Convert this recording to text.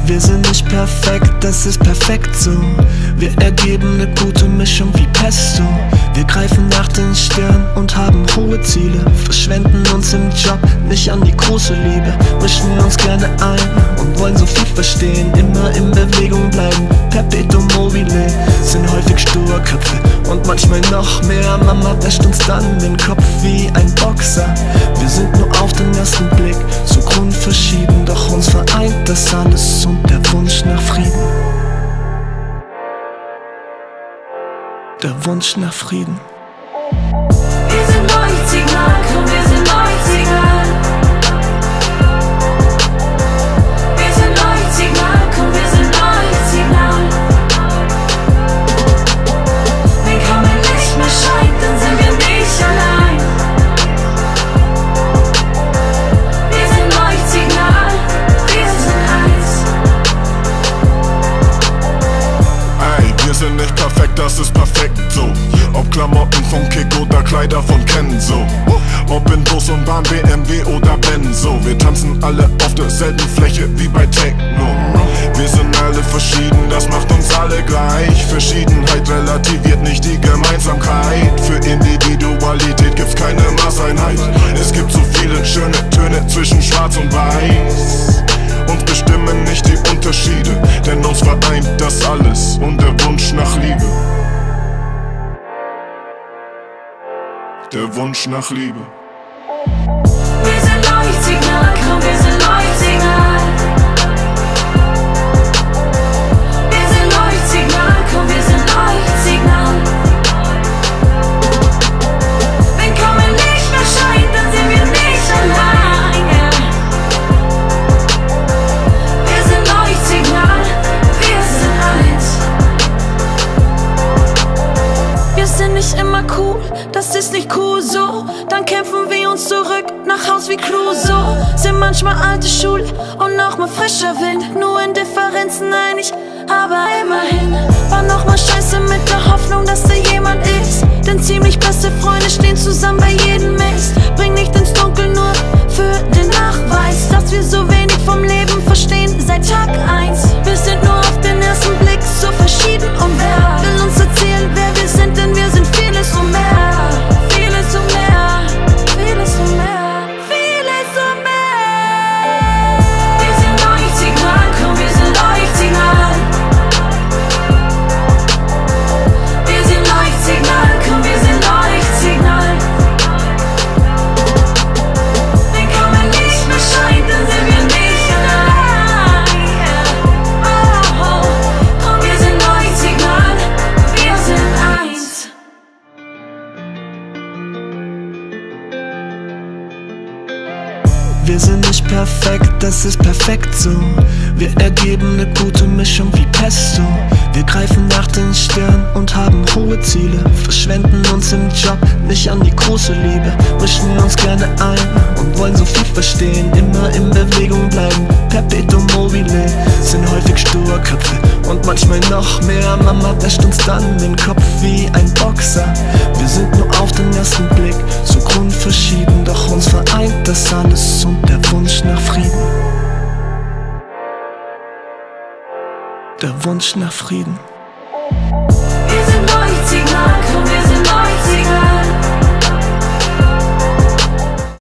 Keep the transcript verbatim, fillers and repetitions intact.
Wir sind nicht perfekt, das ist perfekt so. Wir ergeben ne gute Mischung wie Pesto. Wir greifen nach den Sternen und haben hohe Ziele. Verschwenden uns im Job nicht an die große Liebe. Mischen uns gerne ein und wollen so viel verstehen. Immer in Bewegung bleiben, perpetuum mobile. Sind häufig Sturköpfe und manchmal noch mehr. Mama wäscht uns dann den Kopf wie ein Boxer. Wir sind nur auf den ersten Blick so grundverschieden, doch uns vereint das alles und der Wunsch nach Frieden. Der Wunsch nach Frieden. Wir sind Leuchtsignal, komm, wir sind Leuchtsignal. Wir sind Leuchtsignal, komm, wir sind Leuchtsignal. Wenn kaum ein Licht mehr scheint, dann sind wir nicht allein. Wir sind Leuchtsignal, wir sind eins. Ey, wir sind nicht perfekt, das ist perfekt so. Ob Klamotten von Kick oder Kleider von Kenzo. Ob in Bus und Bahn, B M W oder Benzo. Wir tanzen alle auf derselben Fläche wie bei Techno. Wir sind alle verschieden, das macht uns alle gleich. Verschiedenheit relativiert nicht die Gemeinsamkeit. Für Individualität gibt's keine Maßeinheit. Es gibt so viele schöne Töne zwischen schwarz und weiß. Uns bestimmen nicht die Unterschiede, denn uns vereint das alles und der Wunsch nach Liebe. Der Wunsch nach Liebe. Wir sind Leuchtsignal, komm, wir sind Leuchtsignal. Wir sind Leuchtsignal, komm, wir sind Leuchtsignal. Wenn kaum ein Licht mehr scheint, dann sind wir nicht allein, yeah. Wir sind Leuchtsignal, wir sind eins. Wir sind nicht immer cool, das ist nicht cool so. Dann kämpfen wir uns zurück nach Haus wie Clouseau. Sind manchmal alte Schule und nochmal frischer Wind. Nur in Differenzen einig, aber immerhin. War nochmal scheiße mit der Hoffnung, dass da jemand ist. Denn ziemlich beste Freunde stehen zusammen bei jedem Mist. Bring nicht ins Dunkel nur für den Nachweis, dass wir so wenig vom Leben verstehen seit Tag eins. Wir sind nur auf den ersten Blick so verschieden und wer will uns erzählen, wer wir sind, denn wir sind vieles und mehr. Vieles und mehr, vieles und mehr, vieles und mehr. Wir sind Leuchtsignal, komm, wir sind Leuchtsignal. Wir sind Leuchtsignal, komm, wir sind Leuchtsignal. Wenn kaum ein Licht mehr scheint, dann sind wir nicht allein, yeah. Oh, komm, wir sind Leuchtsignal, wir sind eins. Wir sind nicht perfekt, das ist perfekt so. Wir ergeben ne gute Mischung wie Pesto. Wir greifen nach den Sternen und haben hohe Ziele. Verschwenden uns im Job nicht an die große Liebe. Mischen uns gerne ein und wollen so viel verstehen. Immer in Bewegung bleiben, perpetuum mobile. Sind häufig Sturköpfe und manchmal noch mehr. Mama wäscht uns dann den Kopf wie ein Boxer. Wir sind nur auf den ersten Blick so grundverschieden, doch uns vereint das alles und der Wunsch nach Frieden. Der Wunsch nach Frieden.